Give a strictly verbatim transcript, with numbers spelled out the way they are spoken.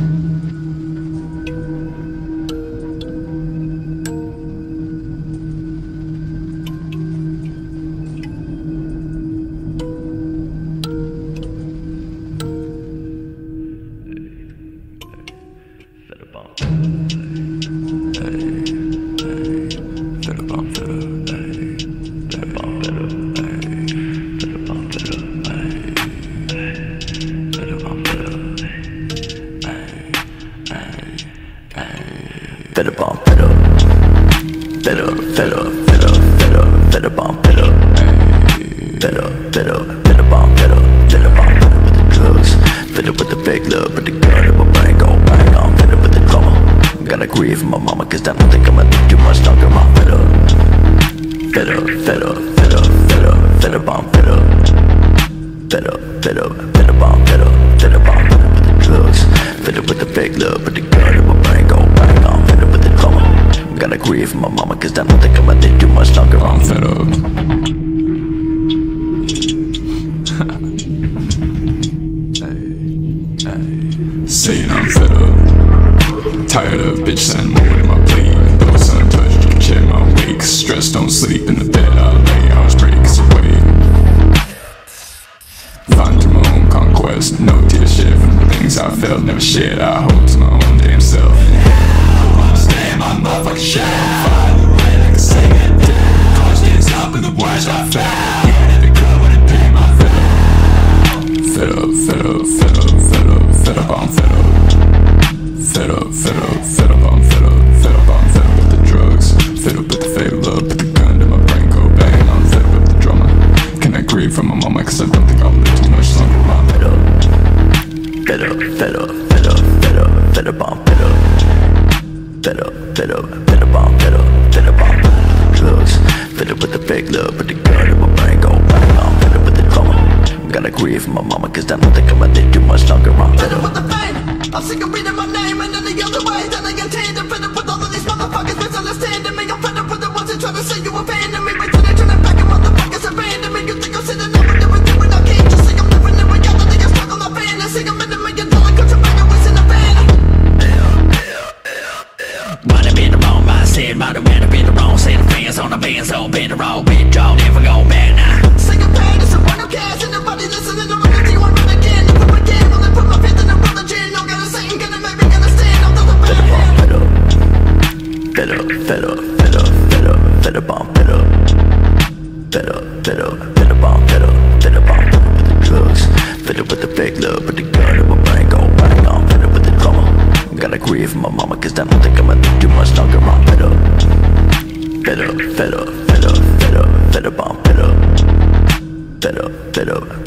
Better bomb, better, better, better, better, better, better bomb, better, better, better, better bomb, better, better bomb, better with the drugs, better with the fake love, but the gun in my brain go bang on, better with the drama. Gotta grieve for my mama, cause I don't think I'ma live too much longer. I'm better, better, better, better, better, better bomb, better, better, better, better bomb, better, better bomb, better with the drugs, better with the fake love, but the gun in my brain go bang on. Gotta grieve for my mama, cause I don't think I'ma live too much longer. I'm fed up. Saying I'm fed up. Tired of bitches and more in my plate. Even though it's untouched, you can check my wake. Stress, don't sleep in the bed I lay. I was breaks away. Find through my own conquest. No tear shed from the things I felt. Never shared, I hold to my own damn self. My motherfucking shit on fire, the way like a singing dick. Constant up in the words I felt. Even if it could, wouldn't pay my fed up. Fed up, fed up, fed up, fed up, fed up, I'm fed up. Fed up, fed up, fed up, I'm fed up. Fed up, I'm fed up with the drugs. Fed up with the fake love, put the gun to my brain, go bang. I'm fed up with the drama. Can I grieve from my mama, cause I don't think I'll live too much longer. I'm fed up. Fed up, fed up, fed up, fed up, fed up, I'm fed up. Better, better, better bomb, better, better bomb, better with the drugs, better with the fake love, but the gun in my brain go bang on, better with the drama. Gotta grieve for my mama, cause I don't think I'ma live too much longer. I'm better with the fame. I'm sick of reading my name and any other way that I contain. I'm fed up with all of these motherfuckers misunderstanding me. I'm fed up with the ones that try to say you abandon me. Wait till they turn it back and motherfuckers abandon me. You think I'm sitting up and everything when I can't just see I'm living in reality. I'm stuck on my fantasy. I'm in a million dollar country back and wasting a van. Might have been the wrong mindset, might have been the wrong set of fans on the band, so been the wrong bit, y'all never go back now. Sing a pain, it's a one who cares, and nobody listening, don't look at you, I'm running again. If I can, will I put my faith in the brother gin? No gotta say, I'm gonna make me understand, I'm the better. Better, better, better, better, better bomb, better. Better, better, better bomb, better, better bomb, better with the drugs. Better with the fake love, but the gun in my brain go bang on, better with the drama. Gotta grieve for my mama, cause I don't think I'ma live too much longer. I'm better, better, better, better, better, better bomb, better, better, better.